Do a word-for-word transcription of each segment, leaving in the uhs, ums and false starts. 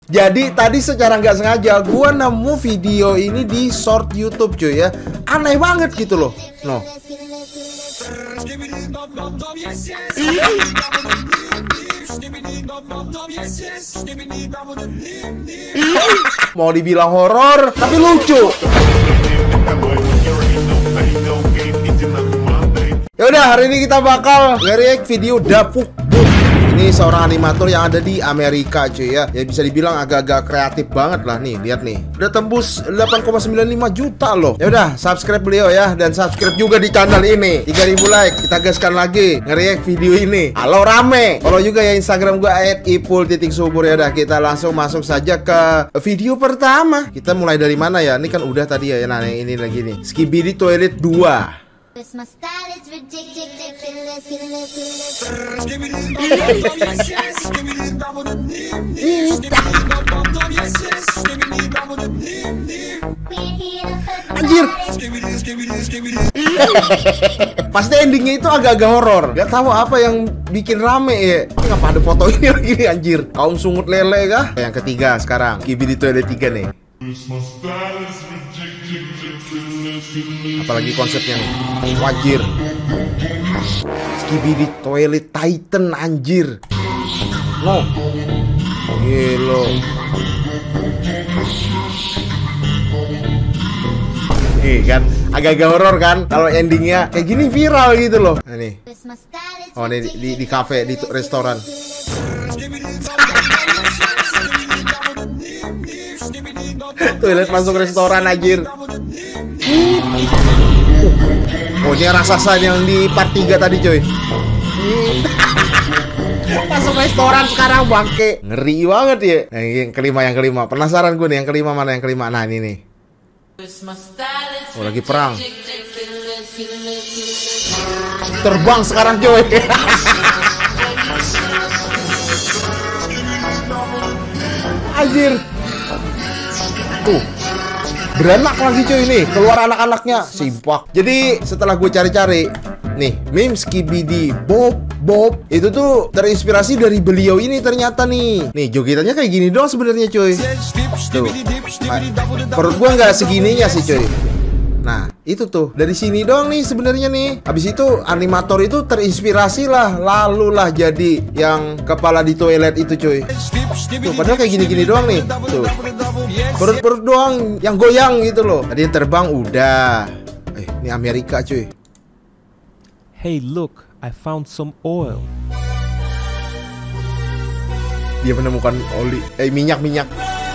Jadi tadi secara nggak sengaja gua nemu video ini di short YouTube cuy ya. Aneh banget gitu loh. No. Mau dibilang horor tapi lucu. Yaudah, hari ini kita bakal nge-react video Dapuk Boom. Ini seorang animator yang ada di Amerika cuy ya. Ya bisa dibilang agak-agak kreatif banget lah nih. Lihat nih, udah tembus delapan koma sembilan lima juta loh. Yaudah, subscribe beliau ya. Dan subscribe juga di channel ini. Tiga ribu like, kita gaskan lagi nge-react video ini. Halo rame. Follow juga ya Instagram gue at ipul titik subur. Ya udah, kita langsung masuk saja ke video pertama. Kita mulai dari mana ya? Ini kan udah tadi ya. Nah ini lagi nih, Skibidi Toilet dua. Anjir. Pasti endingnya itu agak-agak horor. Gak tahu apa yang bikin rame ya. Ngapa ada foto ini lagi nih anjir? Kaum sungut lele kah? Yang ketiga sekarang, Skibidi Toilet tiga nih. Apalagi konsepnya nih, wajir. Skibidi Toilet Titan anjir. No. Gila. Nih kan, agak-agak horor kan. Kalau endingnya kayak gini viral gitu loh. Nah, nih. Oh nih di di kafe, di restoran. Toilet masuk restoran anjir. Oh ini raksasa yang di part tiga tadi coy. Masuk restoran sekarang bangke. Ngeri banget ya. Yang kelima, yang kelima. Penasaran gue nih yang kelima mana yang kelima. Nah ini nih. Oh lagi perang. Terbang sekarang coy. Anjir. Tuh. Beranak lagi cuy nih, keluar anak-anaknya, simpak. Jadi setelah gue cari-cari, nih meme Skibidi Bob Bob itu tuh terinspirasi dari beliau ini ternyata nih. Nih jogetannya kayak gini doang sebenarnya cuy. Tuh, perut gue nggak segininya sih cuy. Nah itu tuh dari sini doang nih sebenarnya nih. Habis itu animator itu terinspirasi lah, lalu lah jadi yang kepala di toilet itu cuy. Tuh padahal kayak gini-gini doang nih. Tuh perut-perut doang yang goyang gitu loh. Tadi yang terbang udah. Eh ini Amerika cuy. Hey look, I found some oil. Dia menemukan oli, eh minyak-minyak.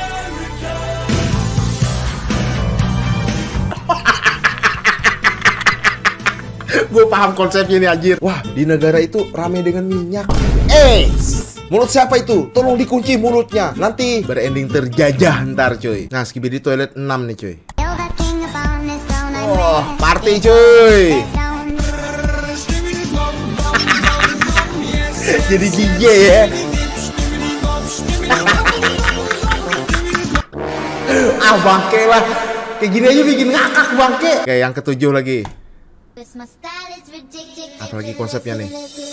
Gue paham konsepnya nih anjir. Wah di negara itu rame dengan minyak. Eh mulut siapa itu? Tolong dikunci mulutnya. Nanti berending terjajah ntar cuy. Nah Skibidi Toilet enam nih cuy. Oh party cuy. Jadi D J ya. Ah bangke lah. Kayak gini aja bikin ngakak bangke. Kayak yang ketujuh lagi. Apalagi konsepnya nih.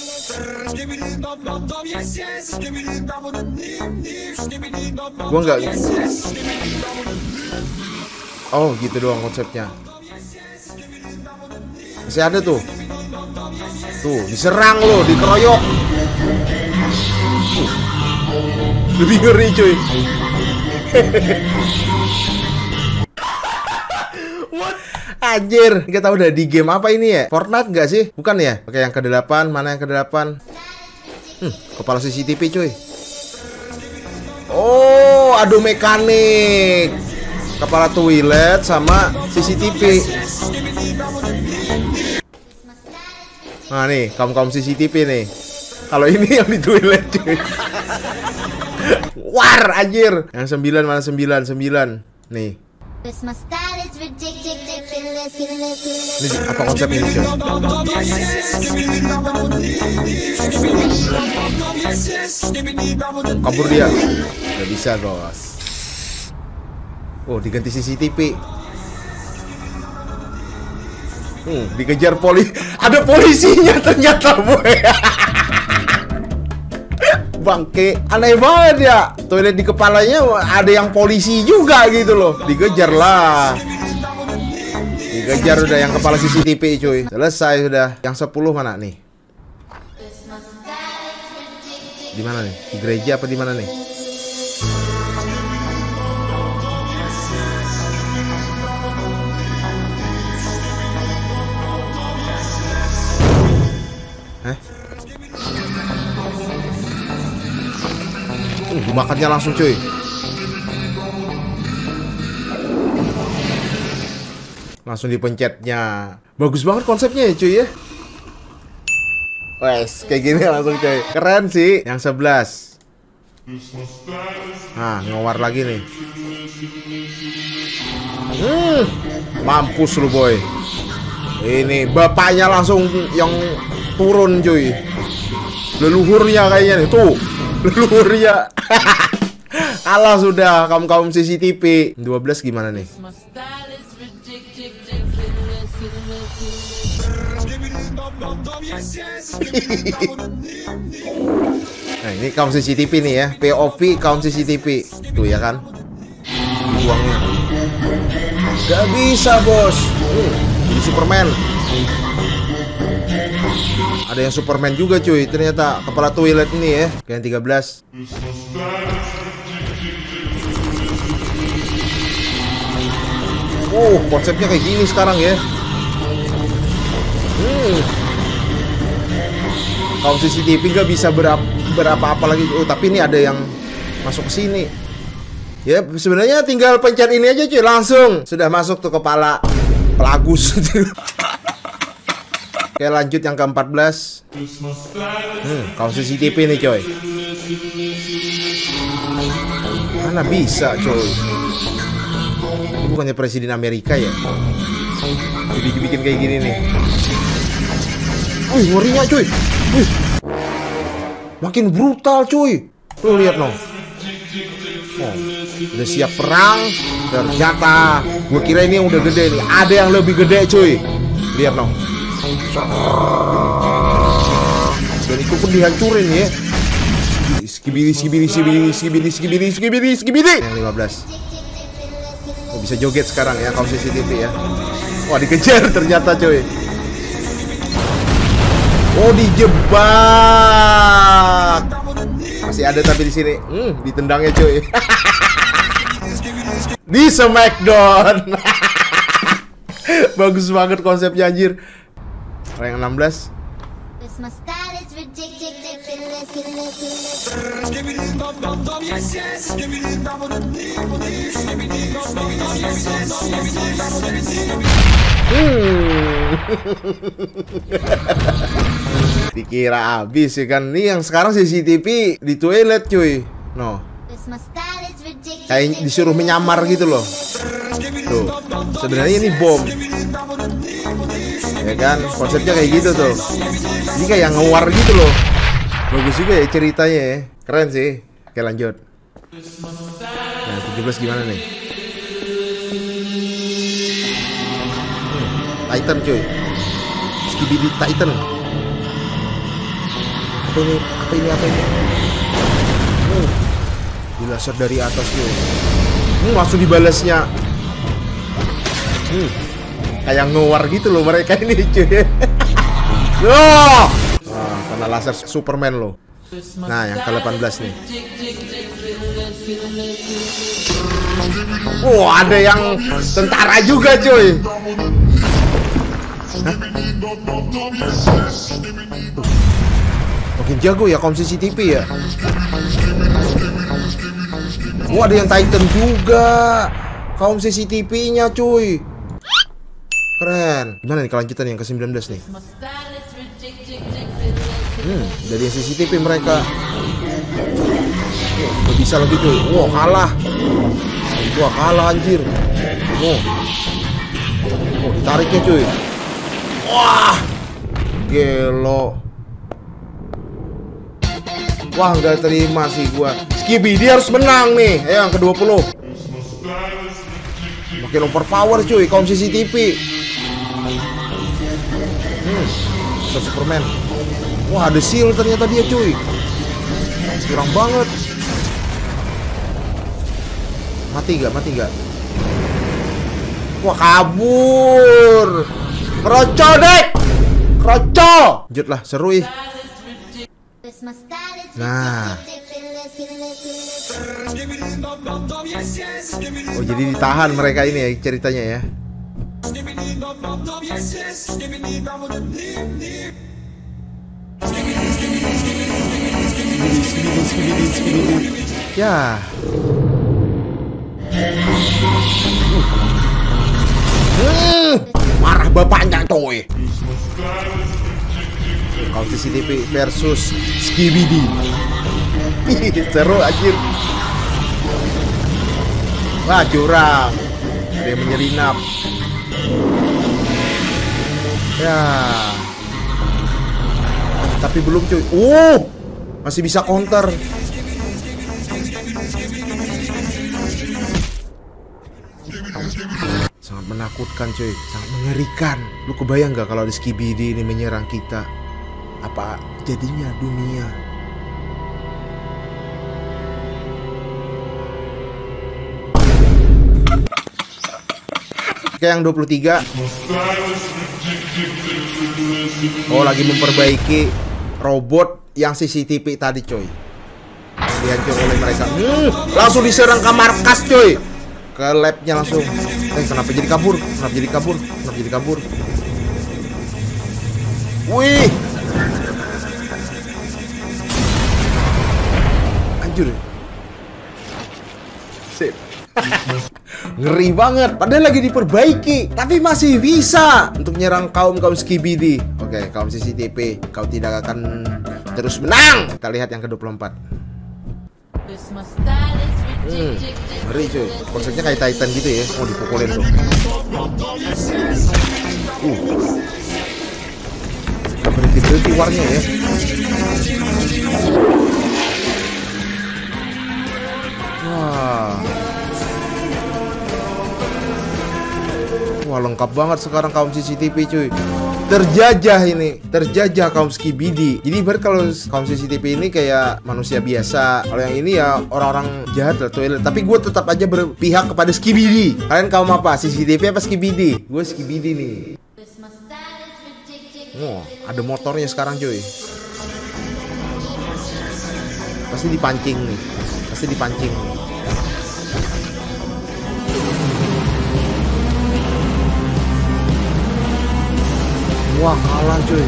Gua nggak. Oh gitu doang konsepnya. Masih ada tuh. Tuh diserang loh, dikeroyok. Lebih ngeri cuy. Anjir, nggak tahu udah di game apa ini ya? Fortnite nggak sih? Bukan ya? Oke, yang kedelapan, mana yang kedelapan? Hmm, kepala C C T V cuy. Oh, adu mekanik. Kepala toilet sama C C T V. Nah nih, kaum-kaum C C T V nih. Kalau ini yang di toilet cuy. War, anjir. Yang sembilan mana sembilan? Sembilan. Nih. Ini apa konsep ini cuy? Kabur dia. Gak bisa bos. Oh diganti C C T V. Hmm, dikejar polisi. Ada polisinya ternyata boy. bangke. Aneh banget ya. Toilet di kepalanya ada yang polisi juga gitu loh. Dikejar lah. Dikejar udah yang kepala C C T V cuy. Selesai sudah. Yang sepuluh mana nih? Di mana nih? Di gereja apa di mana nih? Hah? Uh, dimakannya langsung cuy. Langsung dipencetnya. Bagus banget konsepnya ya cuy ya. Wes, kayak gini langsung cuy. Keren sih. Yang sebelas. Nah, ngewar lagi nih. Hmm, mampus lu boy. Ini bapaknya langsung yang turun cuy. Leluhurnya kayaknya nih. Tuh, leluhurnya. Kalah sudah kaum-kaum C C T V. dua belas gimana nih? Nah, ini kaum C C T V nih ya. P O V kaum C C T V. Tuh ya kan. Buangnya. Gak bisa bos. uh, Ini Superman. Ada yang Superman juga cuy. Ternyata kepala toilet ini ya. Yang tiga belas. Oh, konsepnya kayak gini sekarang ya. Hmm. Kaum C C T V nggak bisa berapa berapa apa lagi. Oh, tapi ini ada yang masuk ke sini. Ya, sebenarnya tinggal pencet ini aja cuy, langsung sudah masuk tuh kepala pelagus. Oke, lanjut yang ke empat belas. Hmm, kaum C C T V nih coy. Mana bisa coy. Ini bukannya presiden Amerika ya? Dibikin kayak gini nih. Wih, ngerinya cuy. Wih. Makin brutal cuy. Tuh lihat no. Oh, udah siap perang. Ternyata gue kira ini yang udah gede nih. Ada yang lebih gede cuy. Lihat no. Dan itu pun dihancurin ya. Skibidi, skibidi, skibidi, skibidi, skibidi, skibidi, skibidi. Yang lima belas. Oh, bisa joget sekarang ya kaum C C T V ya. Wah, dikejar ternyata cuy. Oh, dijebak. Masih ada tapi di sini. Hmm, ditendangnya cuy. Di Smackdown. Bagus banget konsepnya anjir. Yang enam belas. Hmm. Dikira habis ya kan. Ini yang sekarang C C T V di toilet cuy. No. Kayak disuruh menyamar gitu loh. Tuh. Sebenarnya ini bom. Ya kan, konsepnya kayak gitu tuh. Ini kayak ngewar gitu loh. Bagus juga ya ceritanya ya. Keren sih. Oke, lanjut. Nah, tujuh belas gimana nih? Hmm, Titan cuy. Skibidi Titan. Apa ini? Apa ini? Apa ini? Hmm. Dilaser dari atas cuy. Hmm, langsung dibalasnya. Hmm. Kayak ngewar gitu loh mereka ini cuy. Loh. Wah, kena laser Superman loh. Nah, yang ke delapan belas nih. Oh, ada yang tentara juga cuy. Hah? Makin jago ya kaum C C T V ya. Oh, ada yang Titan juga. Kaum C C T V-nya cuy. Keren. Gimana nih kelanjutan yang ke sembilan belas nih? Hmm, dari C C T V mereka. Oh, bisa lagi cuy. Wow, kalah. Wah, kalah anjir. Oh. Oh, ditariknya cuy. Wah. Gelo. Wah, nggak terima sih gua. Skibidi harus menang nih. Ayo yang ke dua puluh. Makin overpower cuy kaum C C T V. Hmm, bisa Superman. Wah, ada seal ternyata dia cuy. Curang banget. Mati gak? Mati gak? Wah, kabur. Kroco dek. Kroco. Lanjut lah, seru ih. Nah. Oh, jadi ditahan mereka ini ya ceritanya ya. Ya. Hmm, marah bapaknya coy. Kalau C C T V versus Skibidi. Seru anjir. Wah, curang. Dia menyelinap. Ya. Tapi belum cuy. Uh, masih bisa counter. Sangat menakutkan cuy, sangat mengerikan. Lu kebayang gak kalau ada Skibidi ini menyerang kita? Apa jadinya dunia? Oke, yang dua puluh tiga. Oh, lagi memperbaiki robot yang C C T V tadi coy. Dihancur oleh mereka. Hmm, langsung diserang ke markas coy. Ke labnya langsung. Eh, kenapa jadi kabur? Kenapa jadi kabur? Kenapa jadi kabur? Wih. Anjir. Sip. Ngeri banget. Padahal lagi diperbaiki, tapi masih bisa untuk nyerang kaum-kaum Skibidi. Oke, kaum C C T V, kau tidak akan terus menang. Kita lihat yang ke dua puluh empat. Hmm, ngeri cuy. Konsepnya kayak Titan gitu ya. Mau dipukulin tuh. Uh. Gak berhenti-berhenti warnya ya. Wah. Wah, lengkap banget sekarang kaum C C T V cuy. Terjajah ini, terjajah kaum Skibidi. Jadi ber kalau kaum C C T V ini kayak manusia biasa. Kalau yang ini ya orang-orang jahat lah toilet. Tapi gue tetap aja berpihak kepada Skibidi. Kalian kaum apa? C C T V apa Skibidi? Gue Skibidi nih. Oh, ada motornya sekarang cuy. Pasti dipancing nih. Pasti dipancing. Wah, kalah cuy.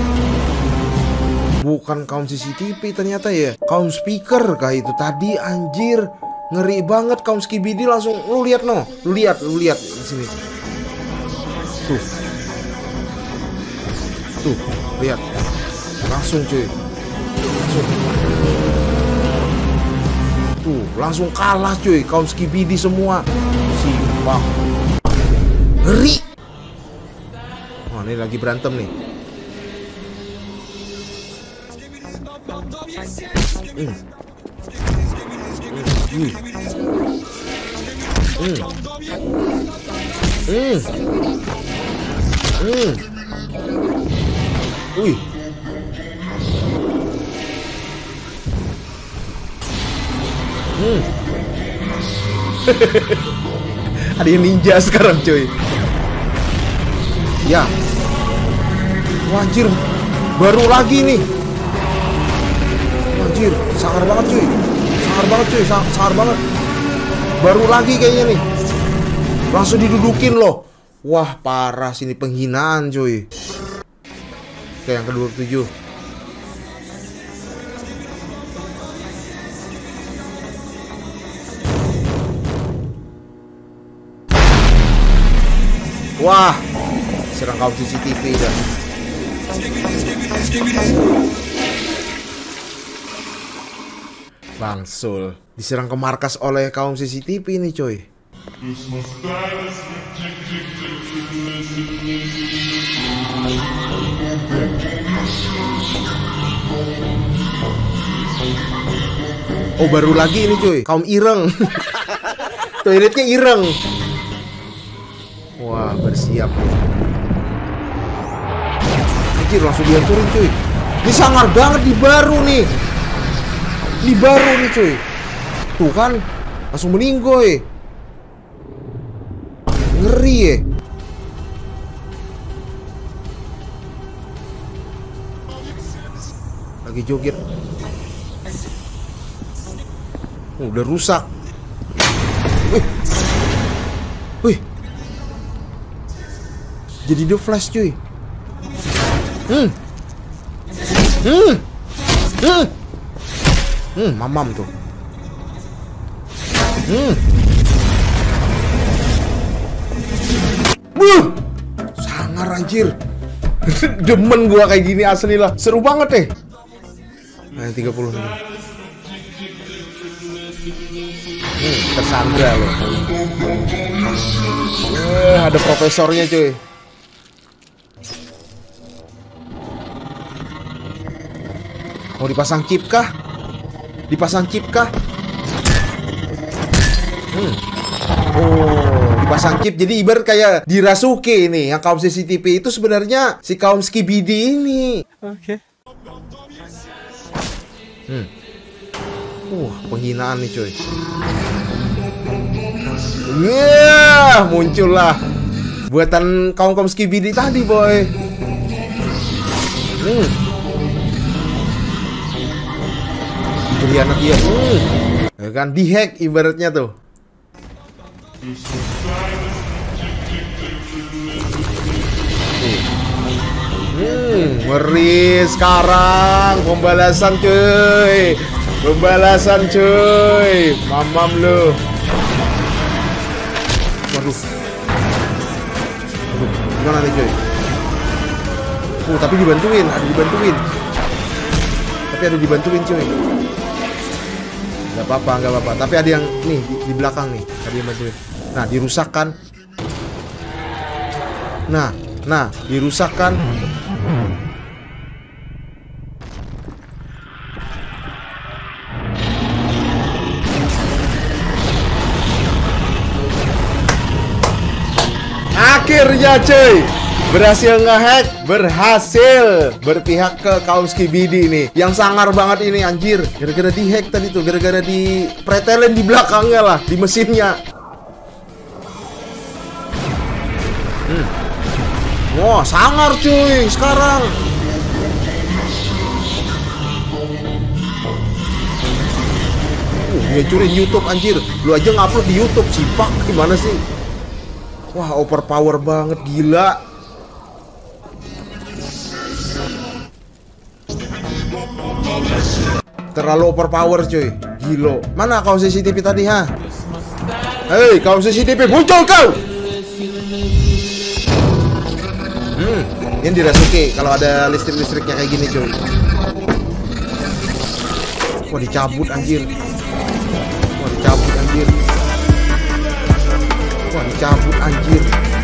Bukan kaum C C T V ternyata ya. Kaum speaker kayak itu tadi anjir. Ngeri banget kaum Skibidi langsung. Lu lihat no. Lu lihat, lu lihat di sini. Tuh. Tuh, lihat. Langsung cuy. Langsung. Tuh, langsung kalah cuy kaum Skibidi semua. Simpang. Ngeri. Oh, ini lagi berantem nih. Hmm. Hmm. Hmm. Hmm. Hmm. Wih. Hmm. Ada yang ninja sekarang cuy. Ya. Wajir, baru lagi nih. Wajir, sangar banget cuy. Sangar banget cuy, sang sangar banget. Baru lagi kayaknya nih. Langsung didudukin loh. Wah, parah sini penghinaan cuy. Oke, yang ke dua puluh tujuh. Wah, serang kaum C C T V dah. Bangsul, diserang ke markas oleh kaum C C T V nih coy. Oh, baru lagi ini cuy, kaum ireng. Toiletnya ireng. Wah, bersiap. Anjir, langsung dihancurin cuy. Ini sangar banget di baru nih. Ini baru nih cuy. Tuh kan, langsung meninggoy. Ngeri ya. Lagi joget. Oh, udah rusak. Wih. Wih. Jadi The Flash cuy. Hmm. Hmm. Hmm. Hmm, mamam tuh. Hmm. Buh. Sangar anjir. Demen gua kayak gini asli lah. Seru banget deh. Nah, tiga puluh nih. Hmm, tersandra loh. Eh, ada profesornya cuy. Mau dipasang chip kah? Dipasang chip kah? Hmm. Oh, dipasang chip. Jadi ibarat kayak di Rasuke ini, yang kaum C C T V itu sebenarnya si kaum Skibidi ini. Okay. Hmm. Wah, penghinaan nih cuy. Wah, muncullah buatan kaum-kaum Skibidi tadi, boy. Hmm. Berkhianat dia. Hmm. Ya kan, dihack ibaratnya tuh. Hmm, ngeri sekarang pembalasan cuy. Pembalasan cuy. Mamam lu. Waduh. Waduh, gimana nih cuy? Oh, tapi dibantuin, ada dibantuin. Tapi ada dibantuin cuy. Gak apa-apa, gak apa-apa. Tapi ada yang nih di, di belakang nih, ada yang bantuin. Nah, dirusakkan. Nah, nah, dirusakkan. Akhirnya cuy, berhasil ngehack, berhasil berpihak ke kaum Skibidi nih. Yang sangar banget ini anjir. Gara-gara dihack tadi tuh, gara-gara di pretelin di belakangnya lah, di mesinnya. Hmm. Wah, sangar cuy sekarang. Uh, dia curi YouTube anjir. Lu aja ngupload di YouTube, cipak gimana sih? Wah, overpower banget, gila. Terlalu overpower cuy, gila. Mana kau C C T V tadi, ha? Hei, kau C C T V, muncul kau! Hmm, ini di Rasuke kalau ada listrik-listriknya kayak gini cuy. Wah, dicabut anjir. Wah, dicabut anjir. Wah, dicabut anjir.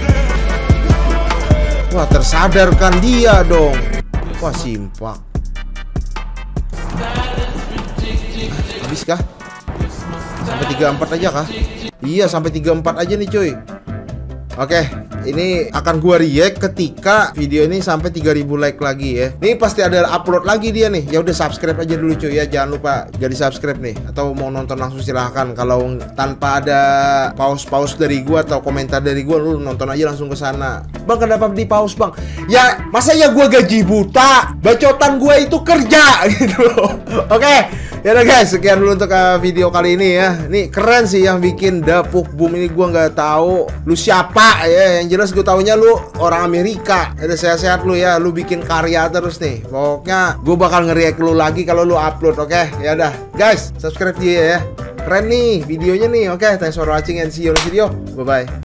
Wah, tersadarkan dia dong. Wah, simpak. Habis kah? Sampai tiga puluh empat aja kah? Iya, sampai tiga puluh empat aja nih cuy. Oke, ini akan gua react ketika video ini sampai tiga ribu like lagi ya. Ini pasti ada upload lagi dia nih. Ya udah, subscribe aja dulu cuy ya. Jangan lupa jadi subscribe nih. Atau mau nonton langsung silahkan. Kalau tanpa ada pause-pause dari gua atau komentar dari gua, lu nonton aja langsung ke sana. Bang, kenapa di pause, Bang? Ya, masa ya gua gaji buta? Bacotan gua itu kerja gitu loh. Oke. Ya udah guys, sekian dulu untuk uh, video kali ini ya. Ini keren sih yang bikin Dapuk Boom ini, gua nggak tahu lu siapa ya. Yang jelas gue taunya lu orang Amerika. Udah sehat-sehat lu ya, lu bikin karya terus nih. Pokoknya gue bakal nge-react lu lagi kalau lu upload, oke? Okay? Ya udah, guys, subscribe dia ya. Keren nih videonya nih. Oke, okay, thanks for watching and see you on the video. Bye bye.